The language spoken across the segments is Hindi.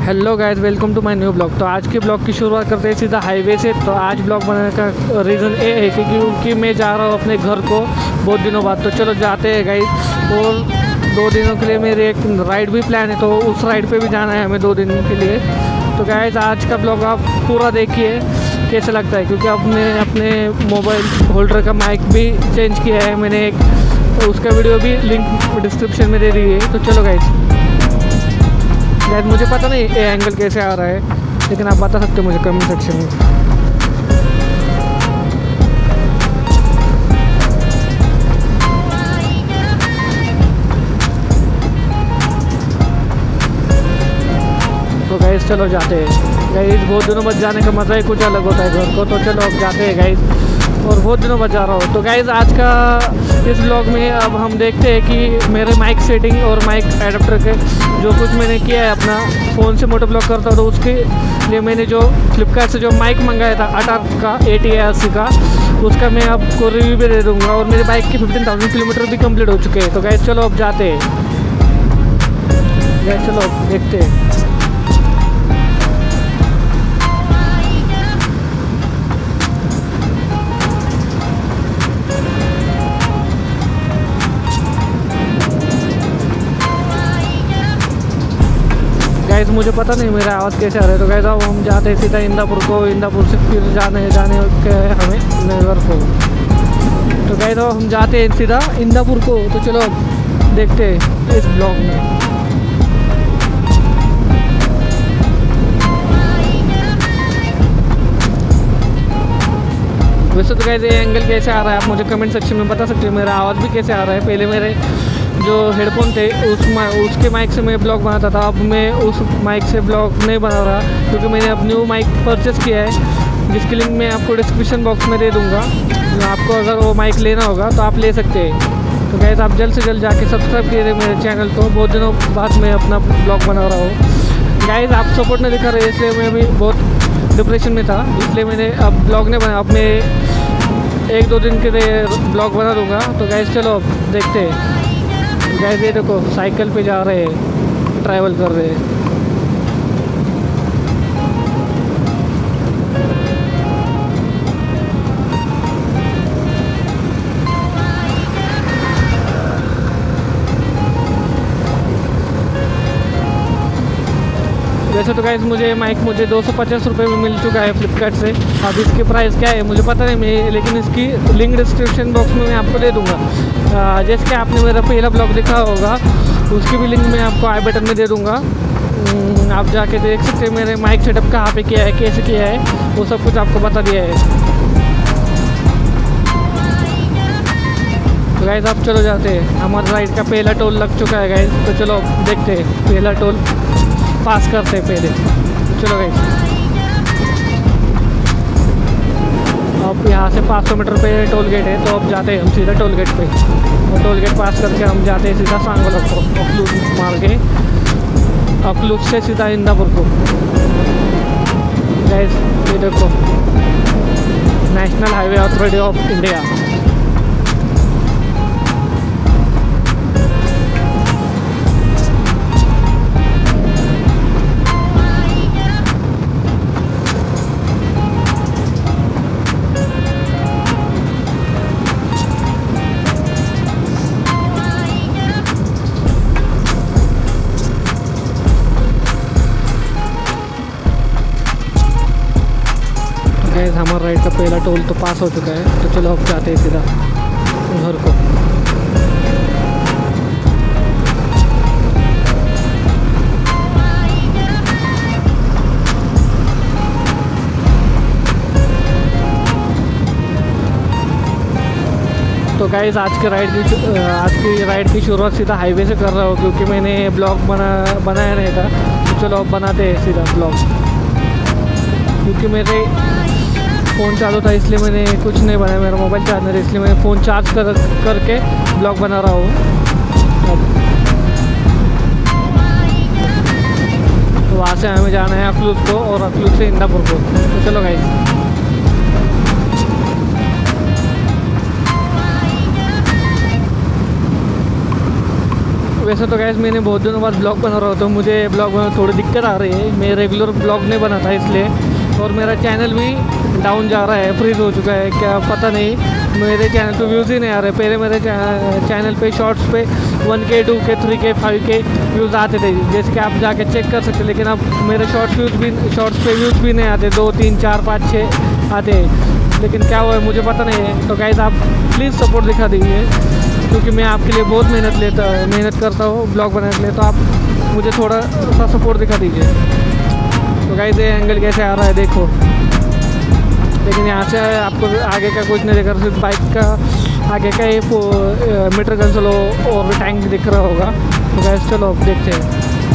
Hello guys, welcome to my new blog. तो आज के ब्लॉग की शुरुआत करते हैं सीधा हाईवे से। तो आज ब्लॉग बनाने का रीज़न ये है क्योंकि मैं जा रहा हूँ अपने घर को बहुत दिनों बाद। तो चलो जाते हैं गाइस। और 2 दिनों के लिए मेरे एक राइड भी प्लान है, तो उस राइड पे भी जाना है हमें 2 दिन के लिए। तो गाइस आज का ब्लॉग आप पूरा देखिए कैसे लगता है, क्योंकि अब मैं अपने मोबाइल होल्डर का माइक भी चेंज किया है मैंने एक, तो उसका वीडियो भी लिंक डिस्क्रिप्शन में दे दी है। तो चलो गाइस, मुझे पता नहीं ये एंगल कैसे आ रहा है, लेकिन आप बता सकते हो मुझे कमेंट सेक्शन में। तो गाइस चलो जाते हैं गाइस। बहुत दिनों बाद जाने का मज़ा ही कुछ अलग होता है घर को। तो चलो अब जाते हैं गाइस, और बहुत दिनों बाद जा रहा हूँ। तो गाइस आज का इस ब्लॉग में अब हम देखते हैं कि मेरे माइक सेटिंग और माइक एडाप्टर के जो कुछ मैंने किया है अपना फ़ोन से मोटो ब्लॉग करता हूँ, तो उसके लिए मैंने जो फ्लिपकार्ट से जो माइक मंगाया था 18 का 80 का, उसका मैं आपको रिव्यू भी दे दूँगा। और मेरे बाइक के 15,000 किलोमीटर भी कंप्लीट हो चुके हैं। तो गाइस चलो अब जाते हैं गाइस, चलो देखते हैं। गाइस मुझे पता नहीं मेरा आवाज़ कैसे आ रहा है। तो गाइस अब हम जाते हैं सीधा इंदापुर को। इंदापुर से फिर जाने के हमें नगर को। तो गाइस अब हम जाते हैं सीधा इंदापुर को। तो चलो देखते हैं इस ब्लॉग में। वैसे तो गाइस ये एंगल कैसे आ रहा है आप मुझे कमेंट सेक्शन में बता सकते हो। मेरा आवाज़ भी कैसे आ रहा है। पहले मेरे जो हेडफोन थे उसके माइक से मैं ब्लॉग बनाता था, अब मैं उस माइक से ब्लॉग नहीं बना रहा, क्योंकि मैंने अब न्यू माइक परचेज़ किया है, जिसकी लिंक मैं आपको डिस्क्रिप्शन बॉक्स में दे दूँगा। आपको अगर वो माइक लेना होगा तो आप ले सकते हैं। तो गाइस आप जल्द से जल्द जाके सब्सक्राइब कीजिए मेरे चैनल को। बहुत दिनों बाद मैं अपना ब्लॉग बना रहा हूँ। गाइस आप सपोर्ट नहीं दिखा रहे, इसलिए मैं भी बहुत डिप्रेशन में था, इसलिए मैंने अब ब्लॉग नहीं बनाया। अब मैं 1-2 दिन के लिए ब्लॉग बना दूँगा। तो गाइस चलो अब देखते हैं। गाइस ये देखो साइकिल पे जा रहे हैं, ट्रैवल कर रहे हैं। वैसे तो गाइस मुझे माइक 250 रुपये में मिल चुका है फ्लिपकार्ट से। अब इसकी प्राइस क्या है मुझे पता नहीं मैं, लेकिन इसकी लिंक डिस्क्रिप्शन बॉक्स में मैं आपको दे दूँगा। जैसे कि आपने मेरा पहला ब्लॉग देखा होगा, उसकी भी लिंक मैं आपको आई बटन में दे दूँगा। आप जाके देख सकते हैं मेरे माइक सेटअप कहाँ पे किया है, कैसे किया है, वो सब कुछ आपको बता दिया है। तो गाइस आप चलो जाते हैं। हमारे राइड का पहला टोल लग चुका है गाइस। तो चलो देखते हैं, पहला टोल पास करते हैं पहले। चलो गाइस अब यहाँ से 500 मीटर पे टोल गेट है, तो अब जाते हैं हम सीधा टोल गेट पे। और टोल गेट पास करके हम जाते हैं सीधा सांगोला को, अखलूज मार के, अखलूज से सीधा इंदापुर को। गाइस ये देखो National Highway Authority of India. Guys हमारा राइड का पहला टोल तो पास हो चुका है। तो चलो अब जाते हैं सीधा घर को। तो गाइस आज की राइड की शुरुआत सीधा हाईवे से कर रहा हूँ, क्योंकि मैंने ब्लॉग बनाया नहीं था। तो चलो अब बनाते हैं सीधा ब्लॉग, क्योंकि मेरे फ़ोन चालू था इसलिए मैंने कुछ नहीं बनाया। मेरा मोबाइल चार्जर है, इसलिए मैंने फ़ोन चार्ज करके ब्लॉग बना रहा हूँ। तो वहाँ से हमें जाना है अखलूज को, और अखलूज से इंदापुर को। तो चलो गाइस वैसे तो गैस मैंने बहुत दिनों बाद ब्लॉग बना रहा हूँ, तो मुझे ब्लॉग में थोड़ी दिक्कत आ रही है। मैं रेगुलर ब्लॉग नहीं बनाता इसलिए, और मेरा चैनल भी डाउन जा रहा है, फ्रीज हो चुका है क्या पता नहीं। मेरे चैनल पे व्यूज़ ही नहीं आ रहे। पहले मेरे चैनल पे शॉर्ट्स पे 1K 2K 3K 5K views आते थे, जैसे कि आप जाके चेक कर सकते। लेकिन अब मेरे शॉर्ट्स पे व्यूज़ भी नहीं आते, 2 3 4 5 6 आते हैं। लेकिन क्या हुआ है मुझे पता नहीं है। तो गाइस आप प्लीज़ सपोर्ट दिखा दीजिए, क्योंकि मैं आपके लिए बहुत मेहनत करता हूँ ब्लॉग बनाने के लिए। तो आप मुझे थोड़ा सा सपोर्ट दिखा दीजिए। तो गाइस ये एंगल कैसे आ रहा है देखो, लेकिन यहाँ से आपको आगे का कुछ नहीं दिख रहा, सिर्फ बाइक का आगे का ये मीटर कंसोल और टैंक दिख रहा होगा। तो गाइस चलो अब देखते हैं।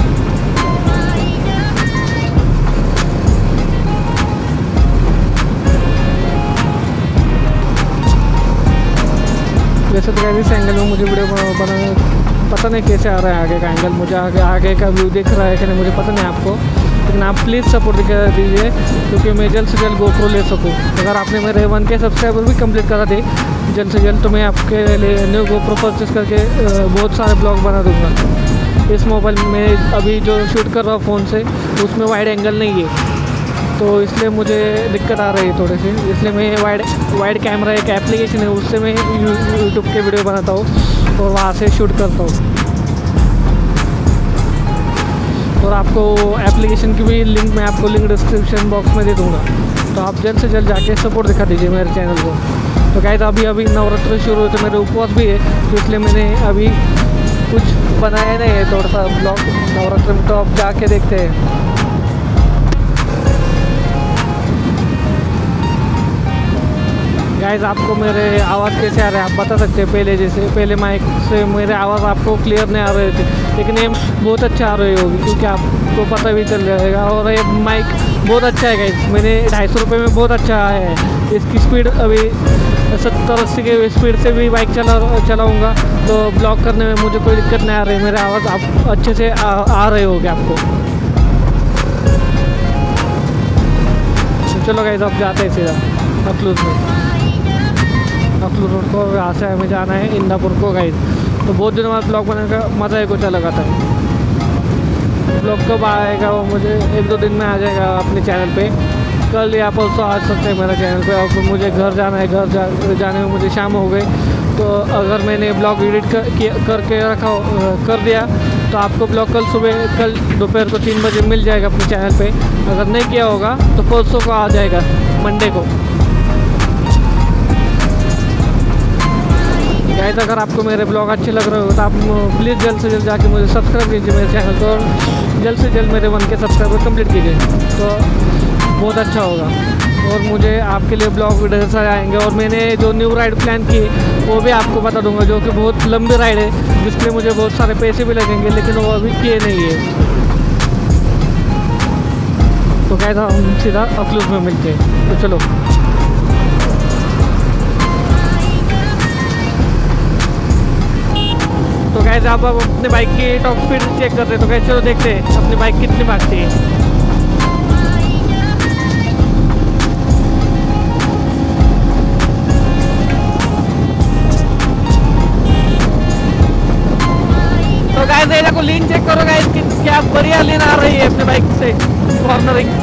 वैसे तो इस एंगल में मुझे वीडियो बनाना पता नहीं कैसे आ रहा है आगे का एंगल, मुझे आगे का व्यू दिख रहा है कि नहीं मुझे पता नहीं आपको। लेकिन आप प्लीज़ सपोर्ट दिखा दीजिए, क्योंकि मैं जल्द से जल्द GoPro ले सकूँ। अगर आपने मेरे 1K सब्सक्राइबर भी कंप्लीट करा दे जल्द से जल्द, तो मैं आपके लिए न्यू GoPro परचेस करके बहुत सारे ब्लॉग बना दूँगा। इस मोबाइल में अभी जो शूट कर रहा हूँ फ़ोन से, उसमें वाइड एंगल नहीं है, तो इसलिए मुझे दिक्कत आ रही है थोड़ी सी। इसलिए मैं वाइड कैमरा एक एप्लीकेशन है, उससे मैं यूट्यूब के वीडियो बनाता हूँ और वहाँ से शूट करता हूँ। और आपको एप्लीकेशन की भी लिंक मैं आपको लिंक डिस्क्रिप्शन बॉक्स में दे दूँगा। तो आप जल्द से जल्द जाके सपोर्ट दिखा दीजिए मेरे चैनल को। तो गाइस अभी नवरात्र शुरू हुए, तो मेरे उपवास भी है, तो इसलिए मैंने अभी कुछ बनाया नहीं है थोड़ा सा ब्लॉग नवरात्र में। तो आप जाके देखते हैं। गाइस आपको मेरे आवाज़ कैसे आ रहा है आप बता सकते हैं। पहले माइक से मेरे आवाज़ आपको क्लियर नहीं आ रहे थे, लेकिन ये बहुत अच्छा आ रही होगी, क्योंकि आपको पता भी चल जाएगा। और ये माइक बहुत अच्छा है गाइस, मैंने 250 रुपये में बहुत अच्छा आया है। इसकी स्पीड अभी 70-80 के स्पीड से भी बाइक चलाऊँगा, तो ब्लॉग करने में मुझे कोई दिक्कत नहीं आ रही। मेरे आवाज़ आप अच्छे से आ रहे होगे आपको। तो चलो गाइस अब जाते हैं सीधा अखलूज में। अखलूज रोड को यहाँ से हमें जाना है इंदापुर को गाइस। तो बहुत दिनों बाद ब्लॉग बनाने का मज़ा ही कुछ अलग आता है। ब्लॉग कब आएगा वो मुझे 1-2 दिन में आ जाएगा अपने चैनल पे। कल या परसों आ सकते हैं मेरे चैनल पे। और मुझे घर जाना है, जाने में मुझे शाम हो गई। तो अगर मैंने ब्लॉग एडिट करके कर दिया, तो आपको ब्लॉग कल दोपहर को 3 बजे मिल जाएगा अपने चैनल पे। अगर नहीं किया होगा तो परसों को आ जाएगा, मंडे को। गाइस अगर आपको मेरे ब्लॉग अच्छे लग रहे हो, तो आप प्लीज़ जल्द से जल्द जाके मुझे सब्सक्राइब कीजिए मेरे चैनल को, और जल्द से जल्द मेरे 1K सब्सक्राइबर कंप्लीट कीजिए, तो बहुत अच्छा होगा। और मुझे आपके लिए ब्लॉग ढेर सारे आएंगे। और मैंने जो न्यू राइड प्लान की वो भी आपको बता दूंगा, जो कि बहुत लंबी राइड है, जिसके लिए मुझे बहुत सारे पैसे भी लगेंगे, लेकिन वो अभी किए नहीं है। तो गाइस हम सीधा अखलूज में मिलते हैं। तो चलो तो गाइस आप अपने बाइक की टॉप स्पीड चेक करते हैं। तो गाइस चलो देखते हैं अपनी बाइक कितनी भागती है। तो गाइस ये देखो लीन चेक करो गाइस, क्या बढ़िया लीन आ रही है अपने बाइक से कॉर्नरिंग।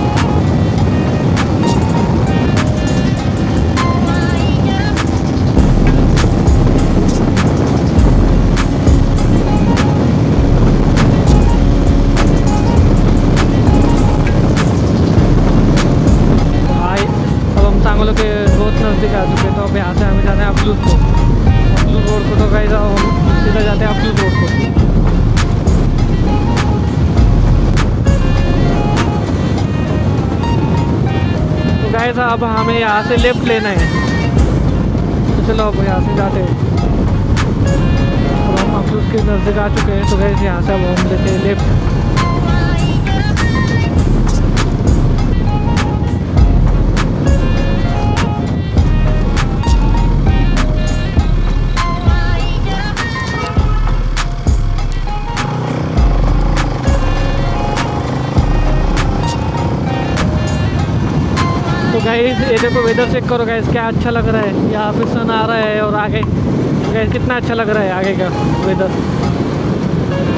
सांगोला के बहुत नज़दीक आ चुके हैं। तो अब यहाँ से हमें जाना है अखलूज को। अखलूज रोड को तो गाइस हम सीधा जाते हैं अखलूज रोड को। तो गाइस अब हमें यहाँ से लेफ्ट लेना है। तो चलो अब यहाँ से जाते हैं। अब हम अखलूज के नज़दीक आ चुके हैं। तो गाइस यहाँ से अब हम लेते हैं लेफ्ट। तो गाइस ये देखो वेदर चेक करो गाइस, क्या अच्छा लग रहा है। यहाँ पे सन आ रहा है और आगे गाइस कितना अच्छा लग रहा है आगे का वेदर।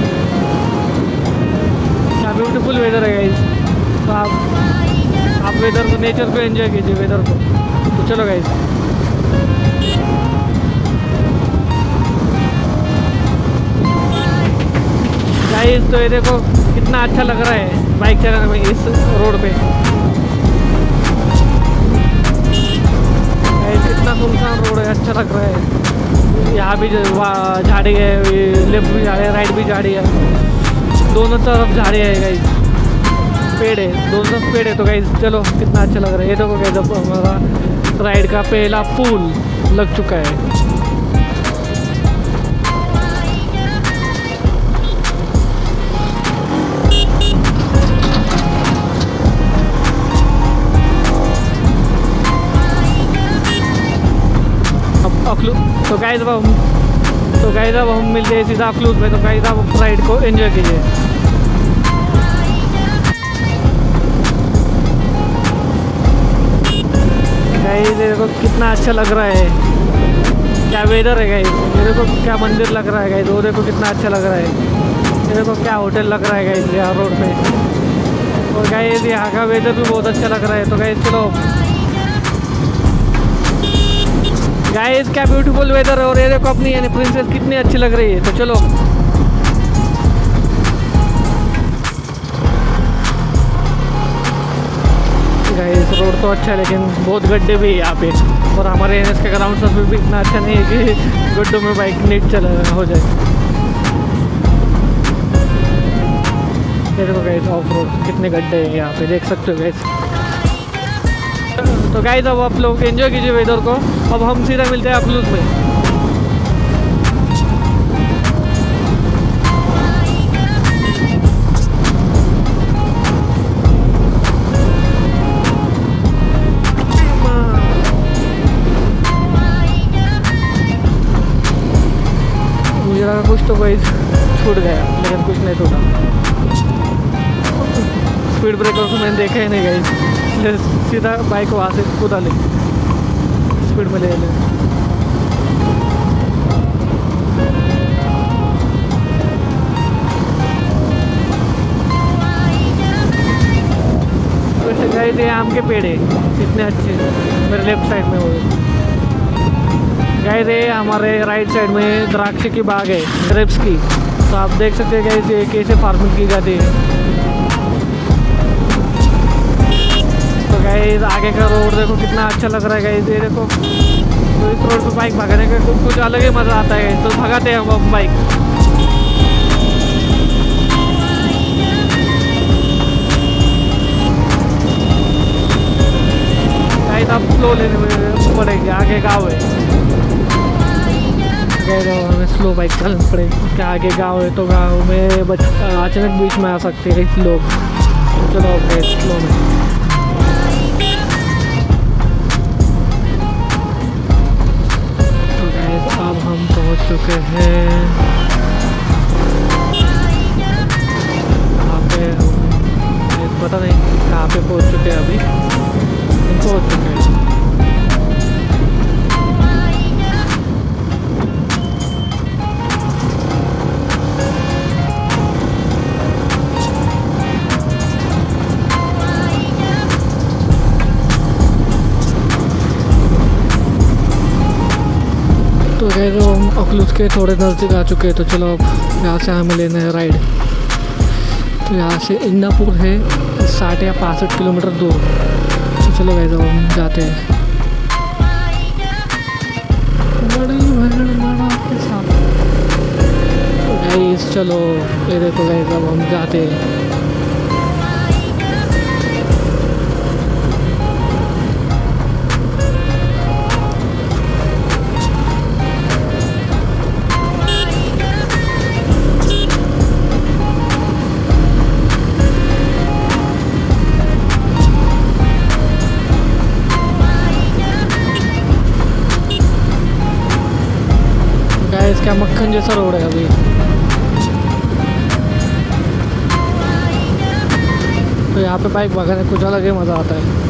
ब्यूटीफुल वेदर है गाइस। तो आप वेदर को, नेचर को एंजॉय कीजिए, वेदर को। तो चलो गाइस, तो ये देखो कितना अच्छा लग रहा है बाइक चलाने में इस रोड पे। कितना सुनसान रोड है, अच्छा लग रहा है। यहाँ भी झाड़ी है, लेफ्ट भी झाड़ी है, राइट भी झाड़ी है, दोनों तरफ झाड़ी है गाइस, पेड़ है, दोनों तरफ पेड़ है। तो गाइस चलो कितना अच्छा लग रहा है। ये देखो गाइस, अब हमारा राइड का पहला पुल लग चुका है। तो गाइस अब हम मिलते हैं सीधा अखलूज में। तो गाइस अब राइड को एंजॉय कीजिए। गाइस देखो कितना अच्छा लग रहा है, क्या वेदर है गाइस। ये देखो क्या मंदिर लग रहा है गाइस, वो देखो कितना अच्छा लग रहा है। ये देखो क्या होटल लग रहा है गाइस यहाँ रोड पे। और गाइस यहाँ का वेदर भी बहुत अच्छा लग रहा है। तो गाइस चलो गाइस, क्या ब्यूटीफुल वेदर है। और ये देखो अपनी यानी प्रिंसेस कितनी अच्छी लग रही है। तो चलो गाइस, रोड तो अच्छा है लेकिन बहुत गड्ढे भी है यहाँ पे। और हमारे एनएस के ग्राउंड सर्फिस भी इतना अच्छा नहीं है कि गड्ढों में बाइक नीट चला हो जाए। ये देखो गाइस, ऑफ रोड कितने गड्ढे हैं यहाँ पे, देख सकते हो गाइस। तो गाइस अब आप लोग एंजॉय कीजिए वेदर को। अब हम सीधा मिलते हैं अखलूज में। मुझे लगा कुछ तो गाइस छूट गया, लेकिन कुछ नहीं छूटा। स्पीड ब्रेकर को मैंने देखा ही नहीं गाइस, सीधा बाइक वहाँ से कूदा ले, स्पीड में ले ले। वैसे गाइस ये आम के पेड़ है कितने अच्छे, मेरे लेफ्ट साइड में वो गाइस। ये हमारे राइट साइड में द्राक्ष की बाग है, ग्रेप्स की। तो आप देख सकते हैं गाइस ये कैसे फार्मिंग की जाती है। गाइस आगे का रोड देखो कितना अच्छा लग रहा है गाइस। ये देखो, तो इस रोड पे बाइक भगाने का कुछ अलग ही मज़ा आता है। तो भगाते हैं हम बाइक। गाइस आप स्लो लेने पड़ेगी, आगे गाँव है गाइस, हमें स्लो बाइक चलानी पड़ेगी। क्या आगे गाँव है तो गाँव में अचानक बीच में आ सकते हैं लोग। चलो गाइस स्लो में। अब हम पहुंच चुके हैं यहाँ पे। पता नहीं कहाँ पे पहुंच चुके हैं, अभी हम पहुंच चुके हैं। तो गाइस हम अखलूज के थोड़े नज़दीक आ चुके हैं। तो चलो अब यहाँ से हमें लेना है राइड। तो यहाँ से इंदापुर है 60 या 65 किलोमीटर दूर। तो चलो गाइस अब हम जाते हैं। तो गाइस चलो, ये देखो गाइस अब हम जाते हैं। क्या मक्खन जैसा रोड है अभी। तो यहाँ पे बाइक भगाने कुछ अलग ही मज़ा आता है।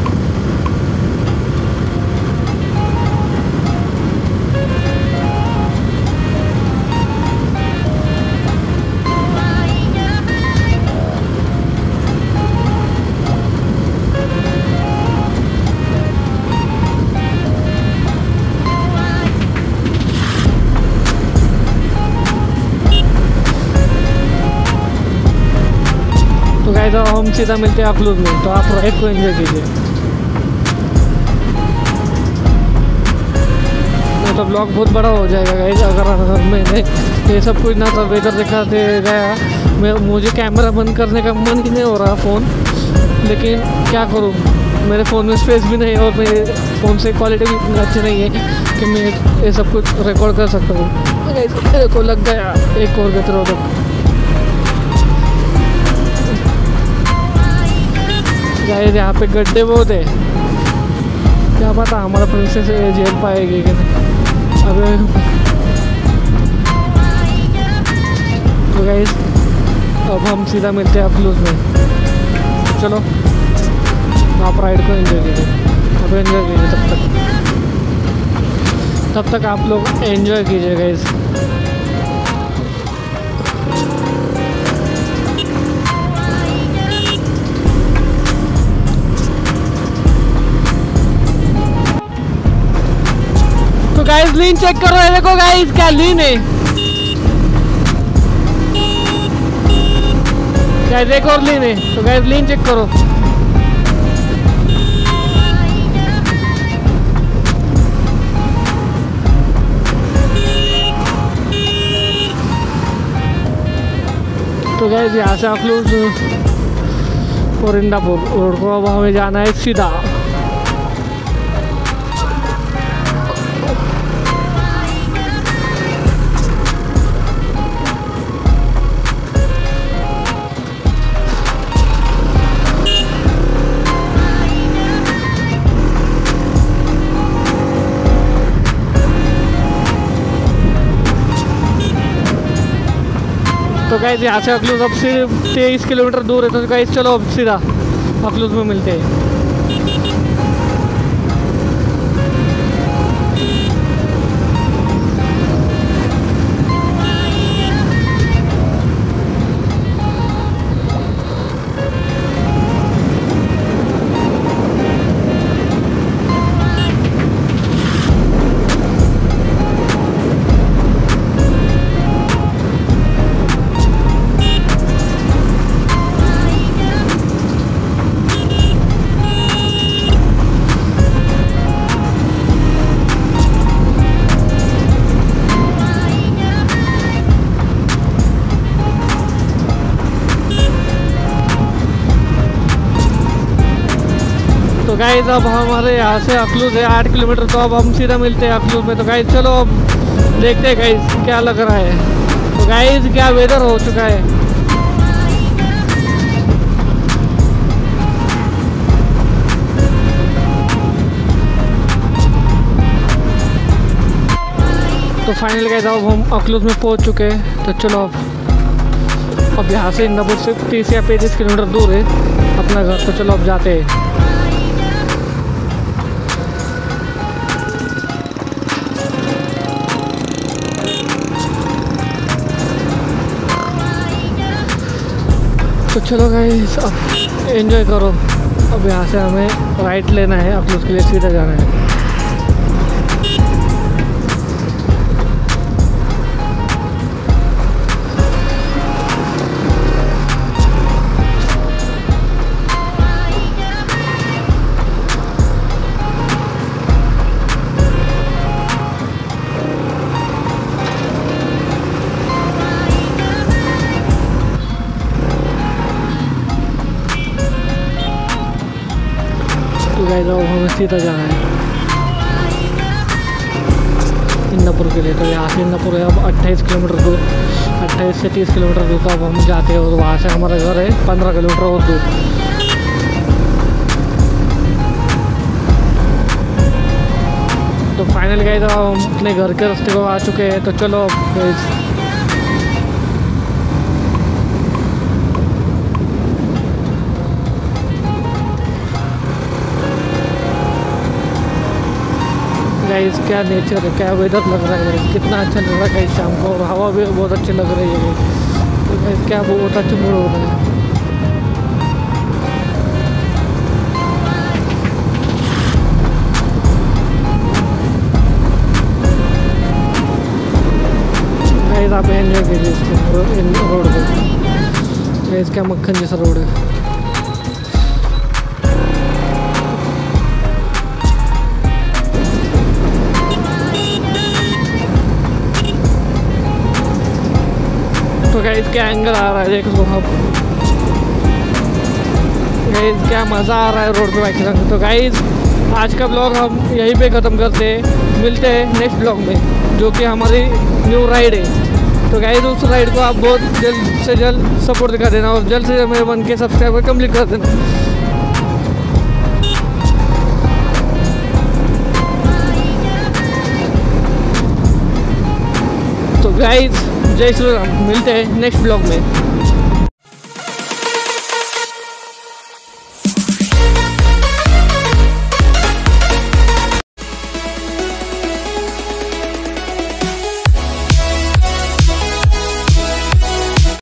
गाइस अब हम सीधा मिलते हैं अखलूज में, तो आप राइड को एंजॉय कीजिए। तो ब्लॉग बहुत बड़ा हो जाएगा गाइस अगर मैंने ये सब कुछ ना तो वेदर दिखाते गया। मुझे कैमरा बंद करने का मन ही नहीं हो रहा फ़ोन, लेकिन क्या करूँ, मेरे फ़ोन में स्पेस भी नहीं और मेरे फ़ोन से क्वालिटी भी इतनी अच्छी नहीं है कि मैं ये सब कुछ रिकॉर्ड कर सकता हूँ। मेरे को लग गया एक और गतिरोधक। गाइस यहाँ पे गड्ढे बहुत है, क्या पता हमारा प्रिंसेस जेल पाएगी कि नहीं। अबे तो गाइस अब हम सीधा मिलते हैं अखलूज में, चलो आप राइड को एंजॉय कीजिए। अब एंजॉय कीजिए तब तक आप लोग एंजॉय कीजिए गाइस। तो गाइस लीन चेक करो, ये देखो गाइस क्या लीन है गाइस, एक और लीन है। तो गाइस लीन चेक करो। तो गाइस यहाँ से अखलूज और इंदापुर रोड को अब हमें जाना है सीधा। तो गाइस यहाँ से अखलूज अब सिर्फ 23 किलोमीटर दूर है। तो गाइस चलो अब सीधा अखलूज में मिलते हैं। तो गाइस अब हमारे यहाँ से अखलूज है 8 किलोमीटर, तो अब हम सीधा मिलते हैं अखलूज में। तो गाइस चलो अब देखते हैं गाइस क्या लग रहा है। तो गाइस क्या वेदर हो चुका है। तो फाइनल गाइस अब हम अखलूज में पहुँच चुके हैं। तो चलो अब यहाँ से इंदापुर से 30 या 35 किलोमीटर दूर है अपना घर। तो चलो अब जाते हैं। तो चलो गाइस अब एंजॉय करो। अब यहाँ से हमें राइट लेना है, अखलूज के लिए सीधा जाना है। गाइस अब हमें सीधा जाना है इंदापुर के लिए। तो यहाँ से इंदापुर है अब 28 किलोमीटर दूर, 28 से 30 किलोमीटर दूर। तो अब हम जाते हैं और वहाँ से हमारा घर है 15 किलोमीटर और दूर। तो फाइनल गाइस हम अपने घर के रास्ते को आ चुके हैं। तो चलो गाइस गाइस क्या नेचर है, क्या वेदर लग रहा है, कितना अच्छा लग रहा है गाइस शाम को, और हवा भी बहुत अच्छी लग रही है। तो गाइस क्या बहुत अच्छा मूड हो रहा है। गाइस आप एंजॉय कीजिए इस रोड को। गाइस क्या मक्खन जैसा रोड है। तो गाइस क्या एंगल आ रहा है देख लो आप। गाइस क्या मज़ा आ रहा है रोड पे बाइक चलाने। तो गाइस आज का ब्लॉग हम यहीं पे ख़त्म करते हैं, मिलते हैं नेक्स्ट ब्लॉग में जो कि हमारी न्यू राइड है। तो गाइस उस राइड को आप बहुत जल्द से जल्द सपोर्ट दिखा देना और जल्द से जल्द मेरे 1K सब्सक्राइबर कंप्लीट कर देना। तो गाइस जय श्री राम, मिलते हैं नेक्स्ट ब्लॉग में।